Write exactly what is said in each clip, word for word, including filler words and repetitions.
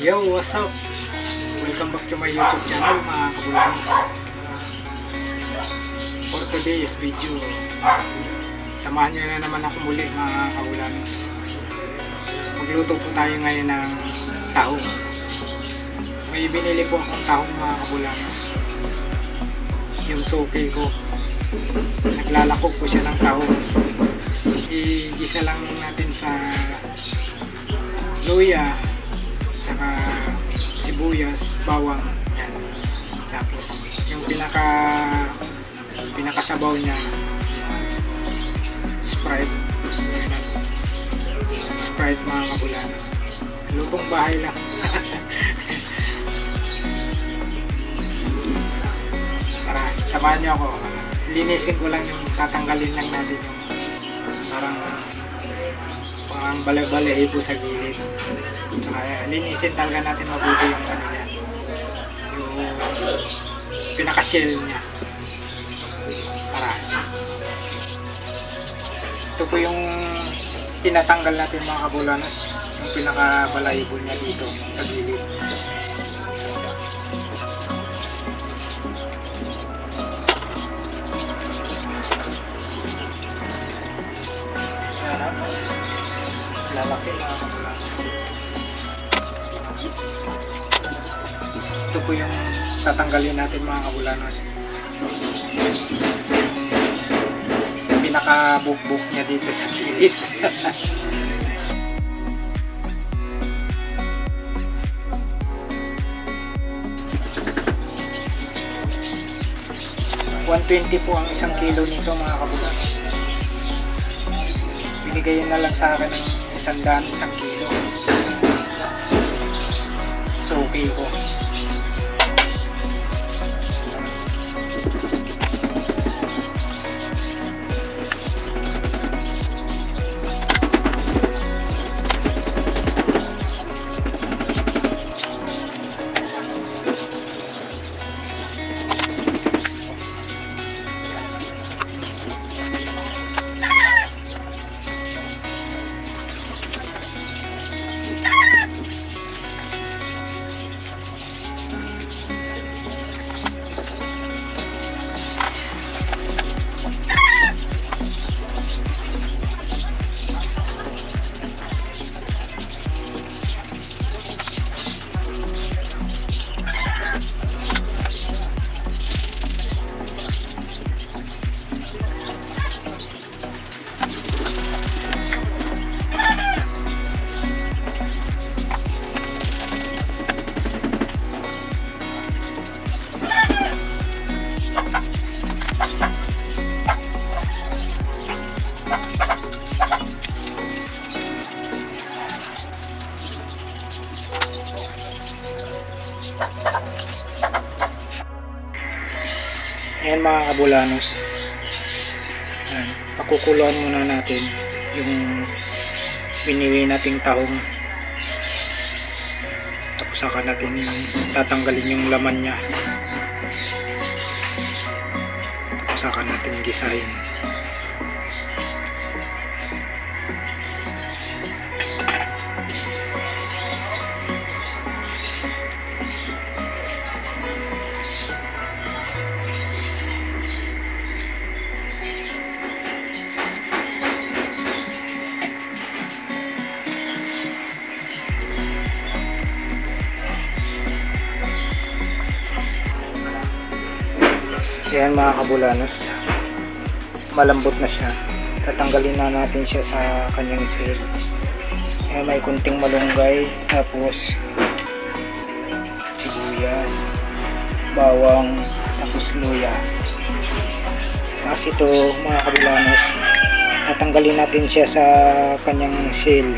Yo, what's up? Welcome back to my YouTube channel mga kabulanos. For today's video, samahan nyo na naman ako muli mga kabulanos. Magluto po tayo ngayon ng tahong. May binili po akong tahong mga kabulanos. Yung suki ko, naglalakok po siya ng tahong. I-gisa lang natin sa luya, tsaka sibuyas, bawang, yan. Tapos yung pinaka pinakasabaw niya, Sprite. Sprite mga kabulanos. Lutong bahay lang. Tara, samahan niyo ako. Linisin ko lang yung tatanggalin lang natin yung parang parang balay-balay po sa gilid. Tsaka linisin talaga natin mabuti yung ano yan, yung pinaka-shell niya. Para ito po yung tinatanggal natin mga kabulanos, yung pinaka-balaybo niya dito sa gilid. Lalaki mga kabulanos. Ito po yung tatanggalin natin mga kabulanos. Pinaka-bukbuk niya dito sa gilid. one twenty po ang isang kilo nito mga kabulanos. Binigayin na lang sa akin ng isang daan isang kilo. So okay po. Ayan mga kabulanos, ayan, pakukuluan muna natin yung pinili nating tahong, tapos saka natin tatanggalin yung laman nya, tapos saka natin gisahin. Ayan mga kabulanos, malambot na siya. Tatanggalin na natin siya sa kanyang shell. Ayan, may kunting malunggay, tapos sibuyas, bawang, tapos luya. Tapos ito mga kabulanos, tatanggalin natin siya sa kanyang shell.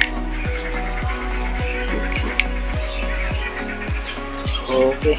Okay.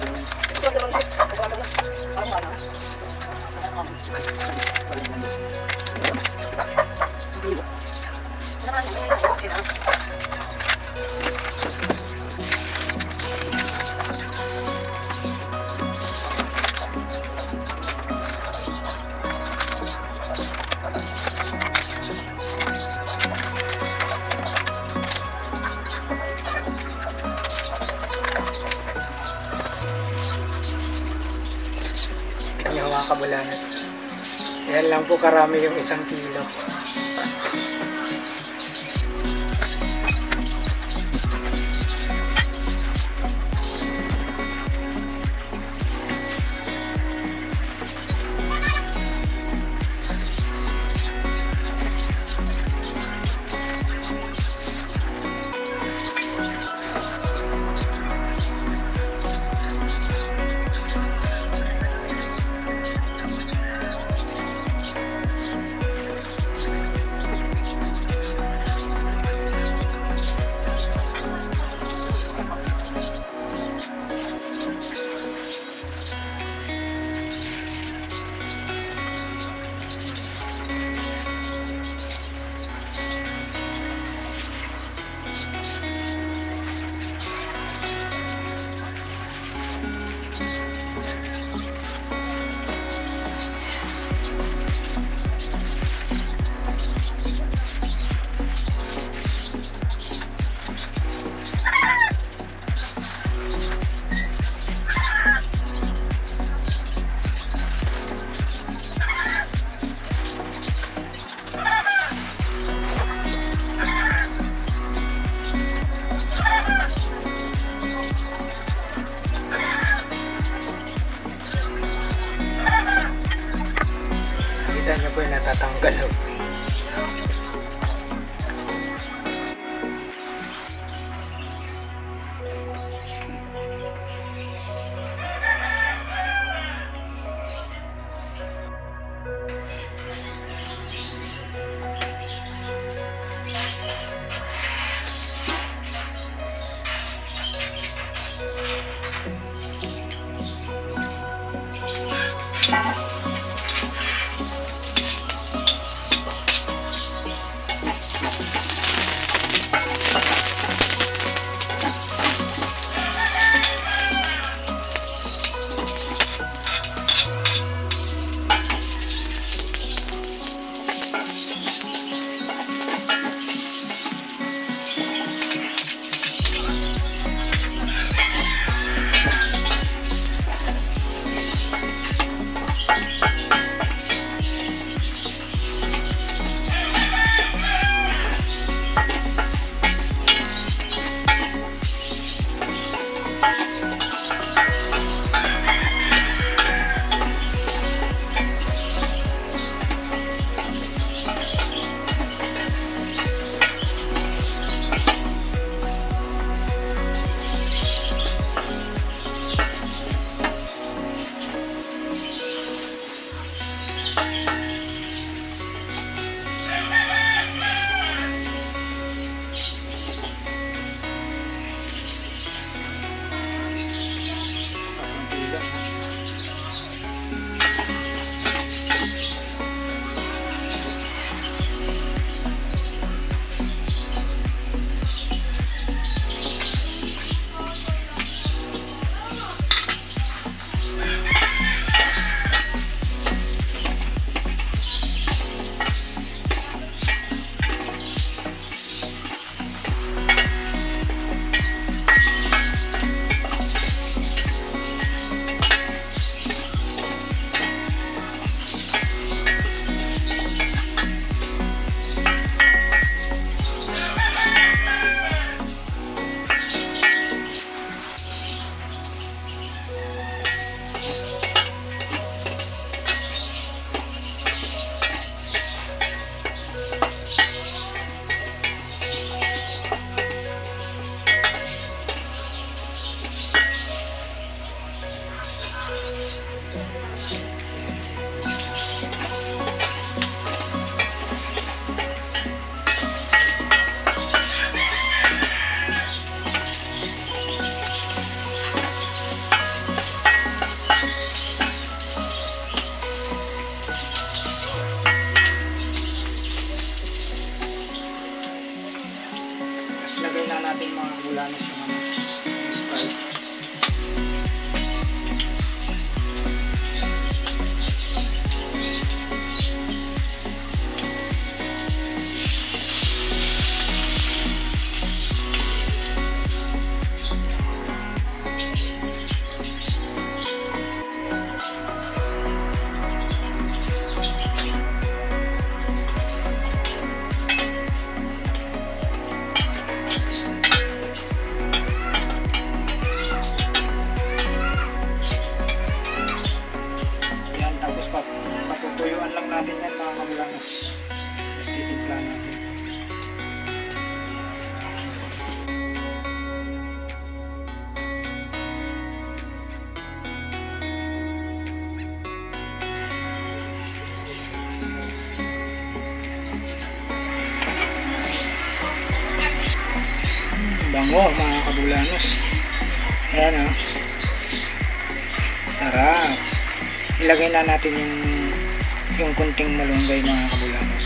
Yung mga kabulanas. Yan lang po karami yung isang kilo. Kita niyo po yung natatanggal. Bango mga kabulanos. Ayan o. Sarap. Ilagay na natin yung yung kunting malunggay mga kabulanos.